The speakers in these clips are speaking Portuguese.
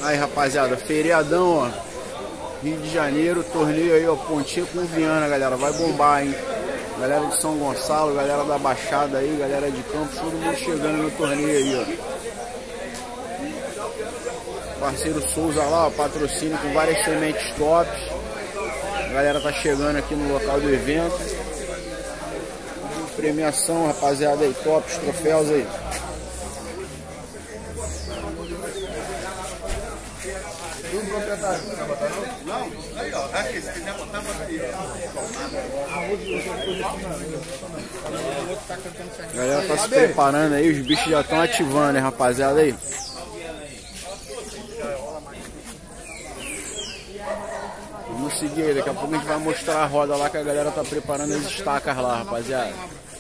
Aí, rapaziada, feriadão, ó. Rio de Janeiro, torneio aí, ó. Pontinha com Viana, galera. Vai bombar, hein? Galera de São Gonçalo, galera da Baixada aí, galera de Campos, todo mundo chegando no torneio aí, ó. Parceiro Souza lá, ó, patrocínio com várias sementes tops. A galera tá chegando aqui no local do evento. Premiação, rapaziada aí, tops, troféus aí. Não, aí ó, aqui, se quiser botar, bota aí, ó. A galera tá se preparando aí, os bichos já estão ativando, né, rapaziada aí. Vamos seguir aí, daqui a pouco a gente vai mostrar a roda lá que a galera tá preparando as estacas lá, rapaziada.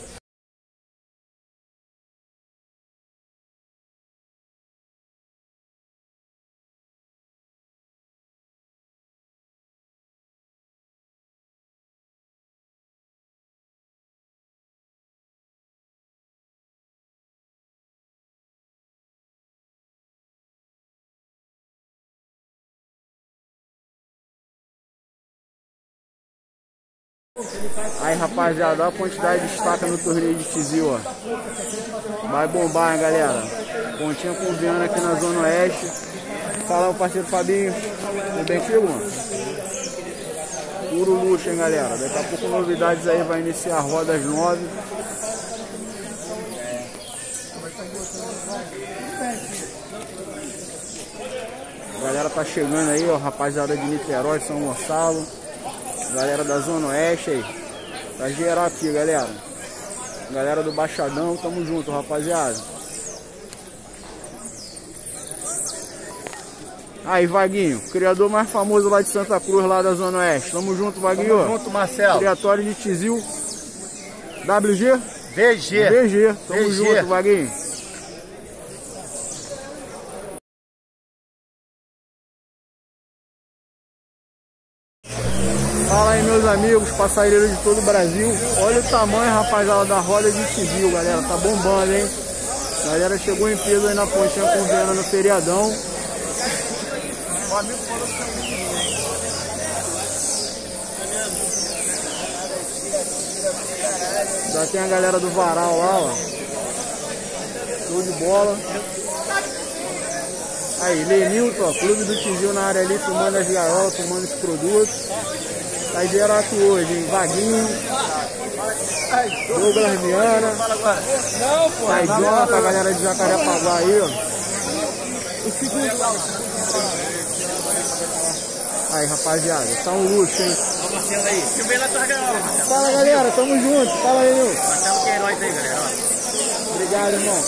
Aí, rapaziada, olha a quantidade de estaca no torneio de Tizil, ó. Vai bombar, hein, galera. Pontinha com Viana aqui na Zona Oeste. Fala, o parceiro Fabinho. Tudo bem, filho? Puro luxo, hein, galera. Daqui a pouco novidades aí, vai iniciar a roda às 9. A galera tá chegando aí, ó. Rapaziada de Niterói, São Gonçalo. Galera da Zona Oeste aí. Tá geral aqui, galera. Galera do Baixadão, tamo junto, rapaziada. Aí, Vaguinho, criador mais famoso lá de Santa Cruz, lá da Zona Oeste. Tamo junto, Vaguinho. Tamo junto, Marcelo. Criatório de Tizil. WG? VG. VG. Tamo junto, Vaguinho. Fala aí, meus amigos, passareiros de todo o Brasil. Olha o tamanho, rapaziada, da roda de Tizil, galera. Tá bombando, hein? A galera chegou em peso aí na pontinha com Viana no feriadão. O amigo falou que já tem a galera do Varal lá, ó. Show de bola. Aí, Lenilton, ó, Clube do Tizil na área ali, filmando as gaiolas, filmando os produtos. Tá geral aqui hoje, hein? Vaguinho, Douglas Viana, Jonathan, a galera de Jacarepaguá aí, ó. Aí, rapaziada, tá um luxo, hein? Ó, Marcelo aí. Filmei na tua gaiola, Marcelo. Fala, galera, tamo junto. Fala aí, meu. Marcelo Queiroz aí, galera. Obrigado, irmão.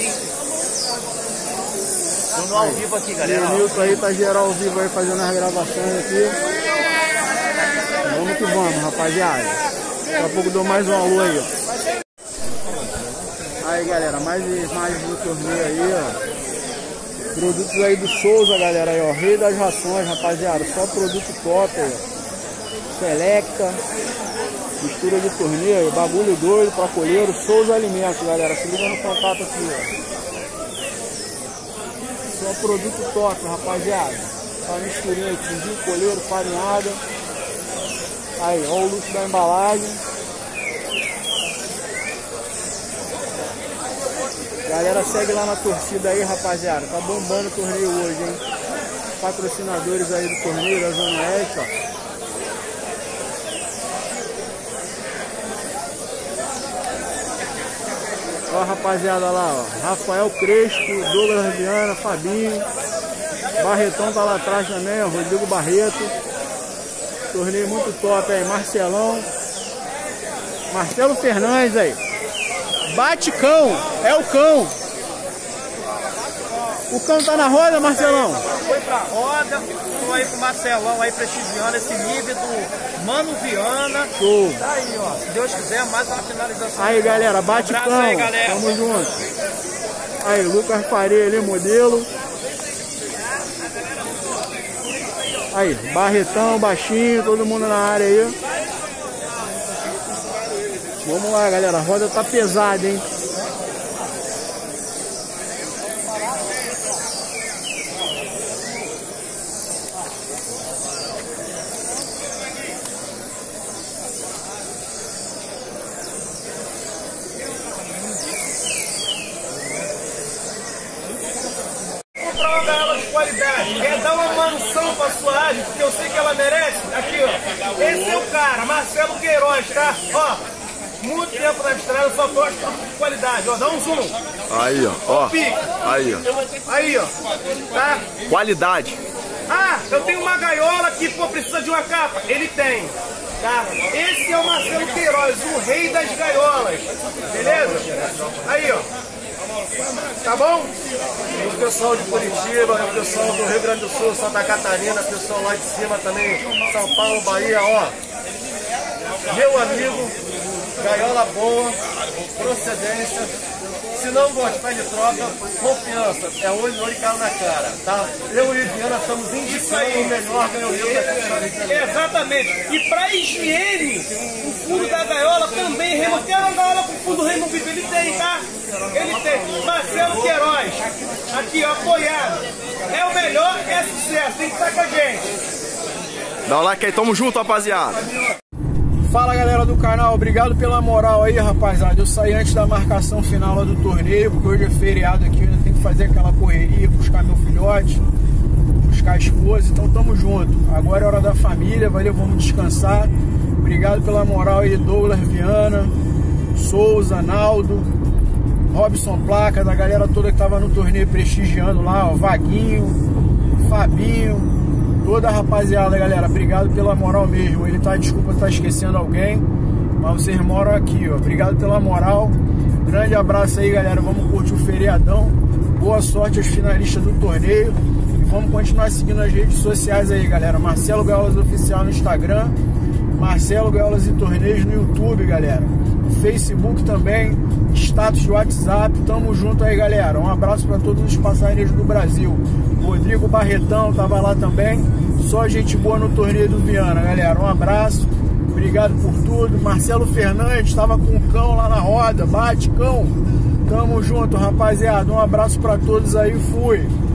Estamos ao vivo aqui, galera. O Nilton aí tá geral ao vivo aí, fazendo as gravações aqui. Vamos que vamos, rapaziada. Daqui a pouco dou mais um alô aí, ó. Aí, galera, mais imagens do torneio aí, ó. Produtos aí do Souza, galera, aí, ó. Rei das rações, rapaziada. Só produto top aí, ó. Selecta. Mistura de torneio, bagulho doido pra colheiro. Souza Alimentos, galera. Se liga no contato aqui, ó. Só produto top, rapaziada. Só misturinha, tizil, colheiro, farinhada. Aí, ó o luxo da embalagem. Galera, segue lá na torcida aí, rapaziada. Tá bombando o torneio hoje, hein? Os patrocinadores aí do torneio da Zona Oeste, ó. Ó a rapaziada lá, ó. Rafael Crespo, Douglas Viana, Fabinho. Barretão tá lá atrás também, ó. Rodrigo Barreto. Torneio muito top aí, Marcelão. Marcelo Fernandes aí. Bate cão, é o cão. O cão tá na roda, Marcelão? Foi pra roda, tô aí pro Marcelão aí prestigiando esse nível do Mano Viana. Show. Tá aí, ó. Se Deus quiser, mais uma finalização. Aí, galera, bate cão. Aí, galera. Tamo junto. Aí, Lucas Faria ali, modelo. Aí, Barretão, baixinho, todo mundo na área aí. Vamos lá, galera, a roda tá pesada, hein? cara, Marcelo Queiroz, tá? Ó, muito tempo na estrada, só gosto de qualidade. Ó, dá um zoom. Aí, ó. Aí, ó. Aí, ó. Tá? Qualidade. Ah, eu tenho uma gaiola que, pô, precisa de uma capa. Ele tem. Tá? Esse é o Marcelo Queiroz, o rei das gaiolas. Beleza? Aí, ó. Tá bom? O pessoal de Curitiba, o pessoal do Rio Grande do Sul, Santa Catarina, o pessoal lá de cima também, São Paulo, Bahia, ó. Meu amigo, gaiola boa, procedência. Se não gostar de troca, confiança. É olho e cara na cara, tá? Eu e Viana estamos indicando o melhor gaioleiro daqui. Exatamente. E para higiene, o fundo da gaiola também removível. Tem uma gaiola com fundo removível, ele tem, tá? Ele tem. Marcelo Queiroz, aqui, ó, apoiado. É o melhor, é sucesso. Tem que estar com a gente. Dá um like aí, tamo junto, rapaziada. Fala galera do canal, obrigado pela moral aí, rapaziada. Eu saí antes da marcação final lá do torneio, porque hoje é feriado aqui, eu ainda tenho que fazer aquela correria, buscar meu filhote, buscar a esposa, então tamo junto. Agora é hora da família, valeu, vamos descansar. Obrigado pela moral aí, Douglas, Viana, Souza, Naldo, Robson Placas, a galera toda que tava no torneio prestigiando lá, ó, Vaguinho, Fabinho, toda a rapaziada, galera, obrigado pela moral mesmo. Ele tá, desculpa estar esquecendo alguém, mas vocês moram aqui, ó. Obrigado pela moral. Grande abraço aí, galera. Vamos curtir o feriadão. Boa sorte aos finalistas do torneio. E vamos continuar seguindo as redes sociais aí, galera. Marcelo Gaiolas Oficial no Instagram, Marcelo Gaiolas e Torneios no YouTube, galera. Facebook também, status de WhatsApp. Tamo junto aí, galera. Um abraço para todos os passarinhos do Brasil. Rodrigo Barretão tava lá também. Só gente boa no torneio do Viana, galera. Um abraço. Obrigado por tudo. Marcelo Fernandes tava com o cão lá na roda. Bate, cão. Tamo junto, rapaziada. Um abraço para todos aí. Fui.